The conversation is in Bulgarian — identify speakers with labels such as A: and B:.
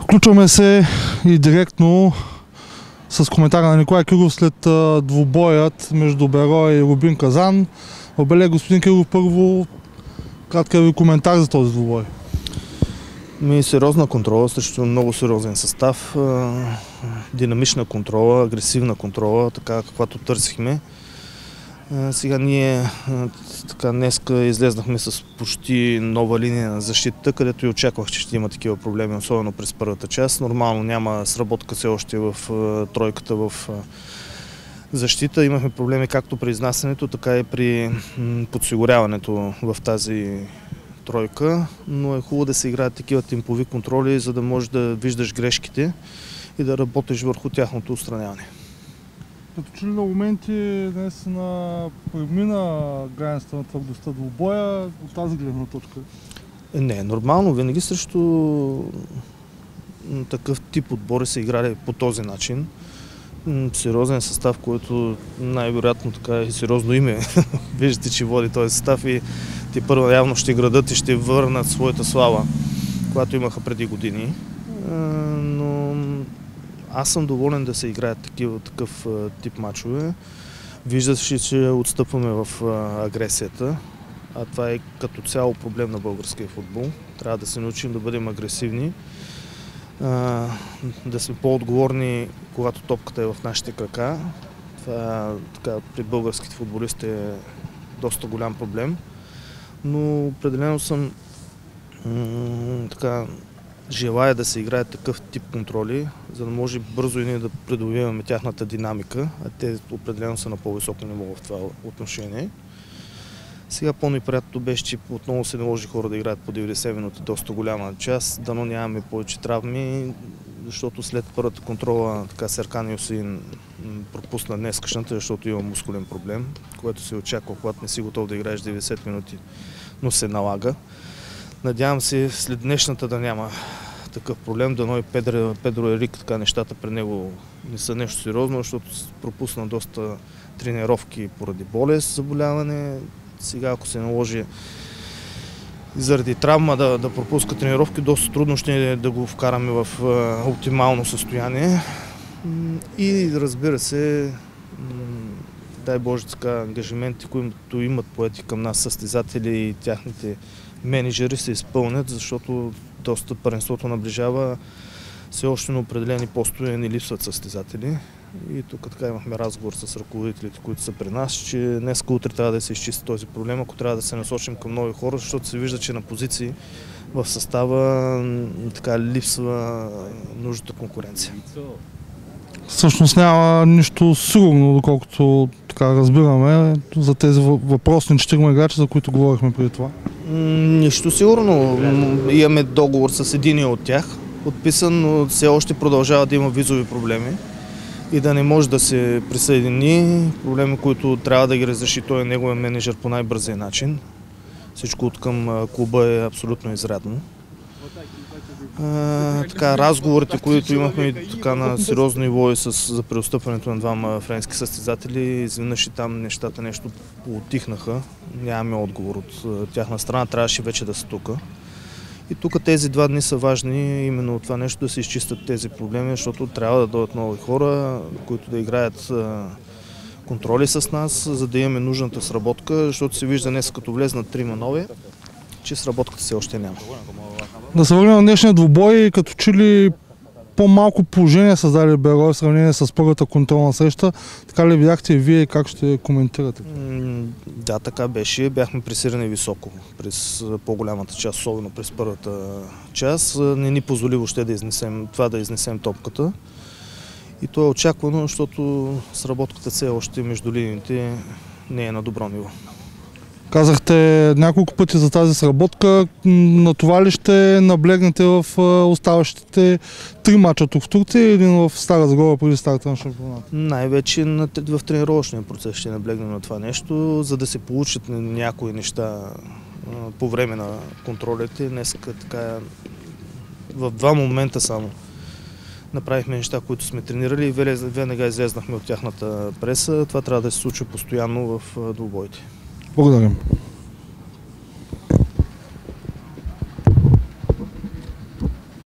A: Включваме се и директно с коментара на Николай Киров след двубоят между Берой и Рубин Казан. Обеле, господин Киров, първо кратка ви коментар за този двубой.
B: Сериозна контрола срещу много сериозен състав, динамична контрола, агресивна контрола, така каквато търсихме. Сега ние днеска излезнахме с почти нова линия на защита, където и очаквах, че ще има такива проблеми, особено през първата част. Нормално няма сработка все още в тройката в защита. Имахме проблеми както при изнасянето, така и при подсигуряването в тази тройка, но е хубаво да се играят такива темпови контроли, за да можеш да виждаш грешките и да работиш върху тяхното отстраняване.
A: Като че ли на моменти наистина премина границата на твърдостта двубоя от тази гледна точка?
B: Не, нормално. Винаги срещу такъв тип отбори се играли по този начин. Сериозен състав, който най-вероятно така и сериозно име. Виждате, че води този състав и те първо явно ще градат и ще върнат своята слава, която имаха преди години. Но аз съм доволен да се играят такъв тип мачове. Виждаше, че отстъпваме в агресията, а това е като цяло проблем на българския футбол. Трябва да се научим да бъдем агресивни, да сме по-отговорни, когато топката е в нашите крака. Това при българските футболисти е доста голям проблем, но определено съм желая да се играят такъв тип контроли, за да може бързо и ние да придобиваме тяхната динамика, а те определено са на по-високо ниво в това отношение. Сега по-неприятното беше, че отново се наложи хора да играят по 90 минути, доста голяма част. Дано нямаме повече травми, защото след първата контрола Серкан Юсеин пропусна днескашната, защото има мускулен проблем, което се очаква, когато не си готов да играеш 90 минути, но се налага. Надявам се след днешната да няма такъв проблем, дано и Педро Ерик, нещата при него не са нещо сериозно, защото пропусна доста тренировки поради болест, заболяване. Сега ако се наложи заради травма да пропуска тренировки, доста трудно ще е да го вкараме в оптимално състояние. И разбира се, дай Боже ангажименти, които имат поети към нас състезатели и тяхните менеджери се изпълнят, защото доста първенството наближава, все още на определени постове ни липсват състезатели. И тук имахме разговор с ръководителите, които са при нас, че днеска утре трябва да се изчисти този проблем, ако трябва да се насочим към нови хора, защото се вижда, че на позиции в състава липсва нужната конкуренция.
A: Всъщност няма нищо сигурно, доколкото разбираме, за тези въпросни 4 играчи, за които говорихме преди това.
B: Нищо сигурно. Имаме договор с единия от тях, подписан, но все още продължава да има визови проблеми и да не може да се присъедини. Проблеми, които трябва да ги разреши той, неговия менеджер по най-бързия начин. Всичко от към клуба е абсолютно изрядно. Разговорите, които имахме на сериозно ниво и за преотстъпването на двама френски състезатели, изведнъж и там нещата нещо поутихнаха. Нямаме отговор от тяхна страна, трябваше вече да са тук. И тук тези 2 дни са важни, именно от това нещо да се изчистят тези проблеми, защото трябва да дойдат нови хора, които да играят контроли с нас, за да имаме нужната сработка, защото се вижда днес, като влезнат 3 нови, че сработката все още няма.
A: Да се върнем на днешния двубой, като че ли по-малко положение създаде Берой в сравнение с първата контролна среща. Така ли видяхте и вие, как ще коментирате?
B: Да, така беше. Бяхме пресирани високо през по-голямата част, особено през първата част. Не ни позволи въобще да изнесем топката. И то е очаквано, защото сработката все още между линиите не е на добро ниво.
A: Казахте няколко пъти за тази сработка. На това ли ще наблегнете в оставащите 3 мача тук в Турция или в Стара Загора преди старта на шампионата?
B: Най-вече в тренировъчния процес ще наблегнем на това нещо, за да се получат някои неща по време на контролите. Днеска в 2 момента само направихме неща, които сме тренирали и веднага излезнахме от тяхната преса. Това трябва да се случва постоянно в двубоите.
A: Благодарим.